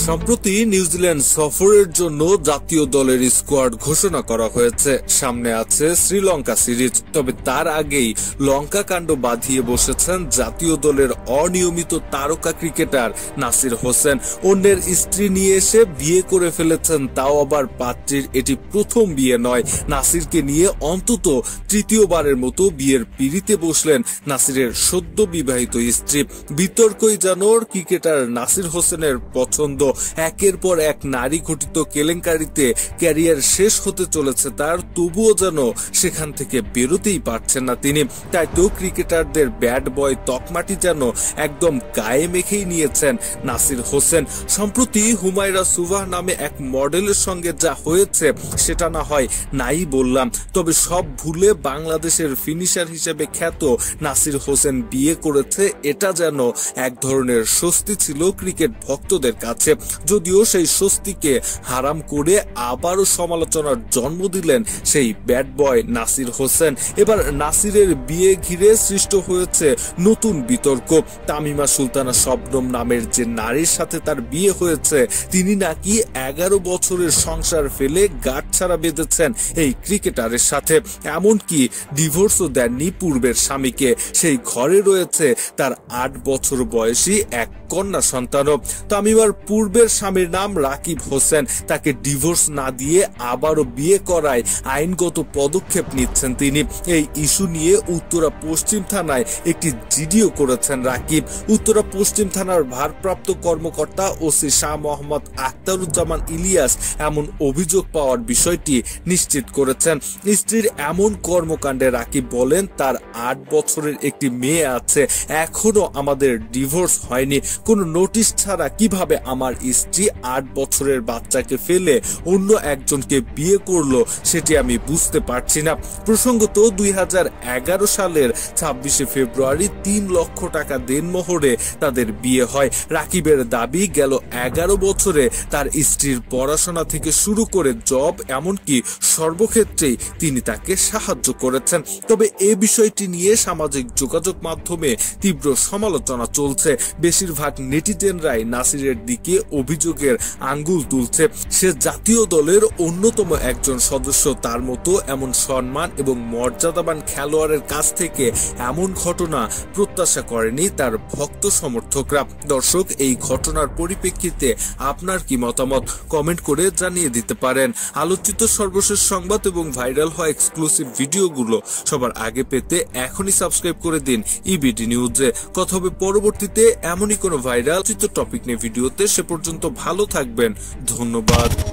সম্প্রতি নিউজিল্যান্ড সফরের জন্য জাতীয় দলের স্কোয়াড ঘোষণা করা হয়েছে। সামনে আছে শ্রীলঙ্কা সিরিজ। তবে তার আগেই লঙ্কা কাণ্ড বাঁধিয়ে বসেছেন জাতীয় দলের অনিয়মিত তারকা ক্রিকেটার নাসির হোসেন। অন্যের স্ত্রী নিয়ে এসে বিয়ে করে ফেলেছেন, তাও আবার পাত্রীর এটি প্রথম বিয়ে নয়। নাসিরকে নিয়ে অন্তত তৃতীয়বারের মতো বিয়ের পিঁড়িতে বসলেন নাসিরের সদ্য বিবাহিত স্ত্রী। বিতর্কই যেন ক্রিকেটার নাসির হোসেনের পছন্দ। একের পর এক নারী ঘটিত কেলেঙ্কারিতে ক্যারিয়ার শেষ হতে চলেছে তার, তবুও যেন সেখান থেকে বেরোতেই পারছেন না তিনি। তাই তো ক্রিকেটারদের ব্যাড বয় তকমাটি যেন একদম গায়ে মেখেই নিয়েছেন নাসির হোসেন। সম্প্রতি হুমায়রা সুবাহ নামে এক মডেলের সঙ্গে যা হয়েছে সেটা না হয় নাই বললাম, তবে সব ভুলে বাংলাদেশের ফিনিশার হিসেবে খ্যাত নাসির হোসেন বিয়ে করেছে, এটা যেন এক ধরনের স্বস্তি ছিল ক্রিকেট ভক্তদের কাছে। যদিও সেই স্বস্তিকে হারাম করে আবারও সমালোচনার জন্ম দিলেন সেই ব্যাড বয় নাসির হোসেন। এবার নাসিরের বিয়ে ঘিরে সৃষ্ট হয়েছে নতুন বিতর্ক। তামিমা সুলতানা শবনম নামের যে নারীর সাথে তার বিয়ে হয়েছে, তিনি নাকি 11 বছরের সংসার ফেলে গাঁটছাড়া বেঁধেছেন এই ক্রিকেটারের সাথে। এমনকি ডিভোর্সও দেননি পূর্বের স্বামীকে। সেই ঘরে রয়েছে তার 8 বছর বয়সী এক কন্যা সন্তানও। তামিমার পূর্বের স্বামীর নাম রাকিব হোসেন। তাকে ডিভোর্স না দিয়ে আবারও বিয়ে করায় আইনগত পদক্ষেপ নিচ্ছেন তিনি। এই ইস্যু নিয়ে উত্তরা পশ্চিম থানায় একটি জিডিও করেছেন রাকিব। উত্তরা পশ্চিম থানার ভারপ্রাপ্ত কর্মকর্তা ওসি শাহ মোহাম্মদ আখতারুজ্জামান ইলিয়াস এমন অভিযোগ পাওয়ার বিষয়টি নিশ্চিত করেছেন। স্ত্রীর এমন কর্মকাণ্ডে রাকিব বলেন, তার 8 বছরের একটি মেয়ে আছে, এখনো আমাদের ডিভোর্স হয়নি। কোনো নোটিশ ছাড়া কিভাবে আমার স্ত্রী 8 বছরের বাচ্চাকে ফেলে অন্য একজনকে বিয়ে করলো সেটি আমি বুঝতে পারছি না। প্রসঙ্গত 2011 সালের 26শে ফেব্রুয়ারি 3 লক্ষ টাকা দেনমোহরে তাদের বিয়ে হয়। রাকিবের দাবি, গেল 11 বছরে তার স্ত্রীর পড়াশোনা থেকে শুরু করে জব, এমনকি সর্বক্ষেত্রেই তিনি তাকে সাহায্য করেছেন। তবে এ বিষয়টি নিয়ে সামাজিক যোগাযোগ মাধ্যমে তীব্র সমালোচনা চলছে। বেশিরভাগ নেটিজেনরাই নাসিরের দিকে অভিযোগের আঙ্গুল তুলছে। সে জাতীয় দলের অন্যতম একজন সদস্য, তার মতো এমন সম্মান এবং মর্যাদাবান খেলোয়াড়ের কাছ থেকে এমন ঘটনা প্রত্যাশা করেনি তার ভক্ত সমর্থকরা। দর্শক, এই ঘটনার পরিপ্রেক্ষিতে আপনার কি মতামত কমেন্ট করে জানিয়ে দিতে পারেন। আলোচিত সর্বশেষ সংবাদ এবং ভাইরাল হওয়া এক্সক্লুসিভ ভিডিওগুলো সবার আগে পেতে এখনই সাবস্ক্রাইব করে দিন ইবিডি নিউজে। কথা হবে পরবর্তীতে এমনই কোনো ভাইরাল টপিক নিয়ে ভিডিওতে। সে পর্যন্ত ভালো থাকবেন, ধন্যবাদ।